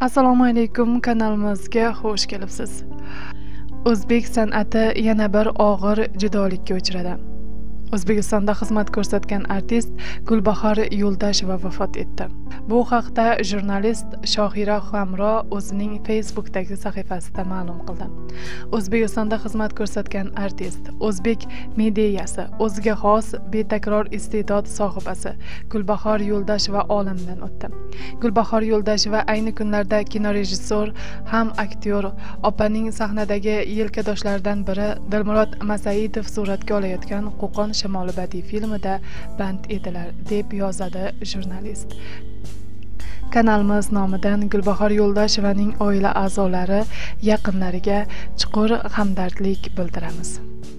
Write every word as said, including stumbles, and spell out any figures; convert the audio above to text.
Assalomu alaykum, kanalimizga xush kelibsiz. O'zbek san'ati yana bir og'ir judolikka uchradi. O'zbekistonda xizmat ko'rsatgan artist Gulbahor Yo'ldasheva vafot etdi. Bu haqda jurnalist Shohira Hamro o'zining Facebook'dagi sahifasida ma'lum qildi. O'zbekistonda xizmat ko'rsatgan artist, o'zbek mediyasi, o'ziga xos betakror iste'dod sohibasi Gulbahor Yo'ldasheva olamdan o'tdi. Gulbahor Yo'ldasheva ayni kunlarda kinorejissyor ham aktyor, opaning sahnadagi yelkadoshlaridan biri Dilmurod Masaidov suratga olayotgan Qo'qon Shimoli badiiy filmida band edilar, deb yozadi jurnalist. Kanalimiz nomidan Gulbahor Yo'ldashevaning oila a'zolari, yaqinlariga chuqur hamdardlik bildiramiz.